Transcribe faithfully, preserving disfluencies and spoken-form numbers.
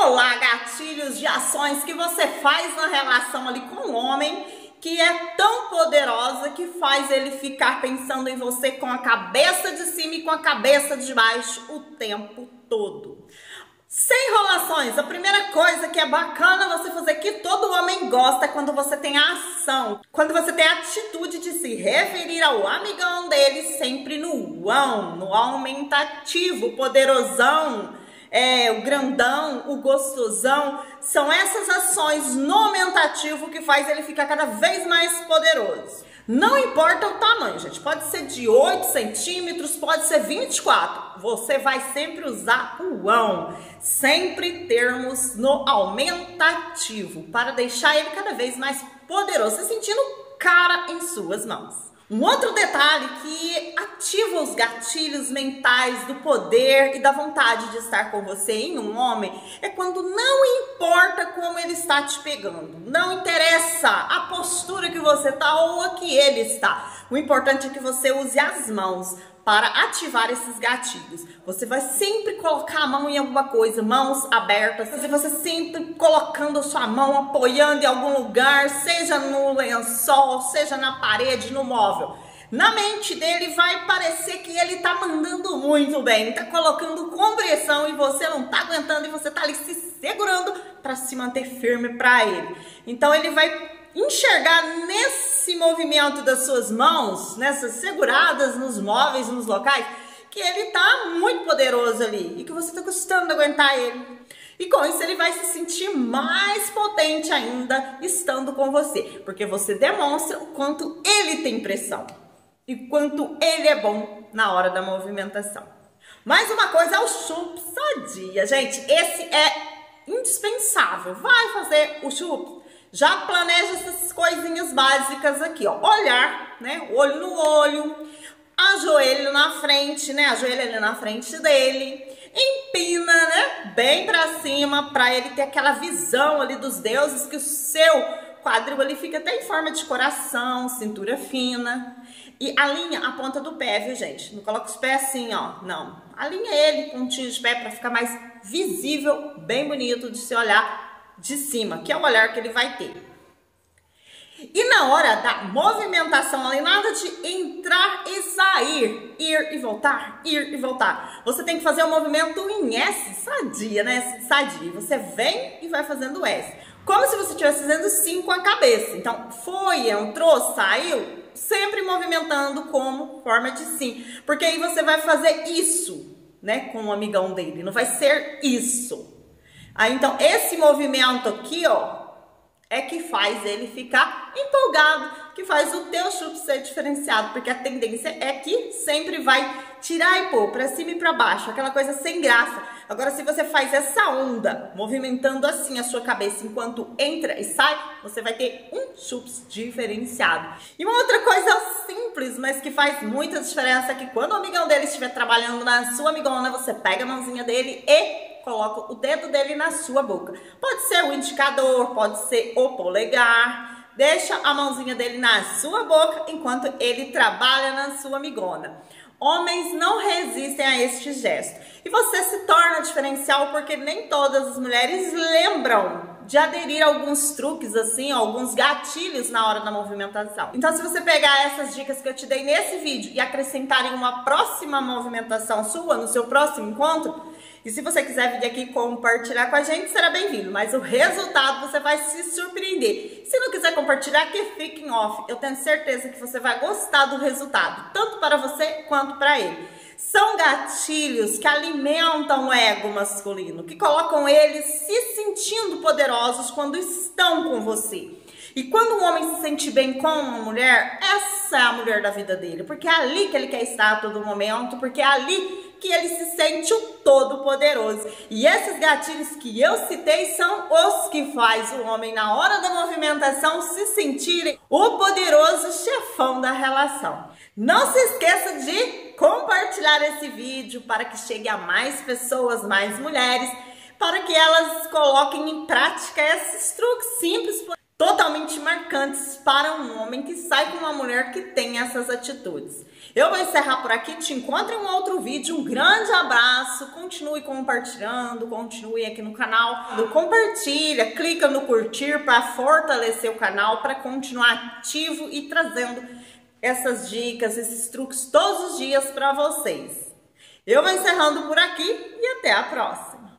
Olá, gatilhos de ações que você faz na relação ali com o homem, que é tão poderosa que faz ele ficar pensando em você com a cabeça de cima e com a cabeça de baixo o tempo todo. Sem enrolações, a primeira coisa que é bacana você fazer, que todo homem gosta, é quando você tem a ação, quando você tem a atitude de se referir ao amigão dele sempre no ão, no aumentativo, poderosão, é, o grandão, o gostosão. São essas ações no aumentativo que faz ele ficar cada vez mais poderoso. Não importa o tamanho, gente. Pode ser de oito centímetros, pode ser vinte e quatro. Você vai sempre usar o ão. Sempre termos no aumentativo para deixar ele cada vez mais poderoso, se sentindo cara em suas mãos. Um outro detalhe que ativa os gatilhos mentais do poder e da vontade de estar com você em um homem é quando não importa como ele está te pegando, não interessa a postura que você está ou a que ele está. O importante é que você use as mãos para ativar esses gatilhos. Você vai sempre colocar a mão em alguma coisa, mãos abertas, você sempre colocando a sua mão, apoiando em algum lugar, seja no lençol, seja na parede, no móvel. Na mente dele vai parecer que ele tá mandando muito bem, tá colocando compressão e você não tá aguentando e você tá ali se segurando para se manter firme para ele. Então ele vai enxergar nesse movimento das suas mãos, nessas seguradas nos móveis, nos locais, que ele tá muito poderoso ali e que você tá custando aguentar ele. E com isso ele vai se sentir mais potente ainda estando com você, porque você demonstra o quanto ele tem pressão e quanto ele é bom na hora da movimentação. Mais uma coisa é o chup sadia, gente. Esse é indispensável. Vai fazer o chup, já planeja essas coisinhas básicas aqui, ó. Olhar, né? Olho no olho, ajoelho na frente, né? Ajoelho ali na frente dele, empina, né? Bem pra cima, pra ele ter aquela visão ali dos deuses, que o seu quadril ali fica até em forma de coração, cintura fina. E alinha a ponta do pé, viu, gente? Não coloca os pés assim, ó. Não. Alinha ele, pontinho de pé, pra ficar mais visível, bem bonito de se olhar de cima, que é o olhar que ele vai ter. E na hora da movimentação ali, nada de entrar e sair, ir e voltar, ir e voltar. Você tem que fazer o movimento em S, sadia, né? Sadia. Você vem e vai fazendo S. Como se você estivesse fazendo sim com a cabeça. Então, foi, entrou, saiu, sempre movimentando como forma de sim. Porque aí você vai fazer isso, né? Com o amigão dele. Não vai ser isso. Aí, então, esse movimento aqui, ó, é que faz ele ficar empolgado, que faz o teu chup ser diferenciado, porque a tendência é que sempre vai tirar e pôr pra cima e pra baixo, aquela coisa sem graça. Agora, se você faz essa onda, movimentando assim a sua cabeça enquanto entra e sai, você vai ter um chup diferenciado. E uma outra coisa simples, mas que faz muita diferença, é que quando o amigão dele estiver trabalhando na sua amigona, você pega a mãozinha dele e coloca o dedo dele na sua boca. Pode ser o indicador, pode ser o polegar. Deixa a mãozinha dele na sua boca enquanto ele trabalha na sua amigona. Homens não resistem a este gesto. E você se torna diferencial porque nem todas as mulheres lembram de aderir a alguns truques assim, alguns gatilhos na hora da movimentação. Então, se você pegar essas dicas que eu te dei nesse vídeo e acrescentar em uma próxima movimentação sua, no seu próximo encontro, e se você quiser vir aqui compartilhar com a gente, será bem-vindo. Mas o resultado você vai se surpreender. Se não quiser compartilhar, que fique em off. Eu tenho certeza que você vai gostar do resultado, tanto para você quanto para ele. São gatilhos que alimentam o ego masculino, que colocam eles se sentindo poderosos quando estão com você. E quando um homem se sente bem com uma mulher, essa é a mulher da vida dele, porque é ali que ele quer estar a todo momento, porque é ali que ele se sente o todo-poderoso. E esses gatilhos que eu citei são os que faz o homem, na hora da movimentação, se sentirem o poderoso chefão da relação. Não se esqueça de compartilhar esse vídeo para que chegue a mais pessoas, mais mulheres, para que elas coloquem em prática esses truques simples, totalmente marcantes para um homem que sai com uma mulher que tem essas atitudes. Eu vou encerrar por aqui, te encontro em um outro vídeo, um grande abraço, continue compartilhando, continue aqui no canal, compartilha, clica no curtir para fortalecer o canal, para continuar ativo e trazendo essas dicas, esses truques todos os dias para vocês. Eu vou encerrando por aqui e até a próxima.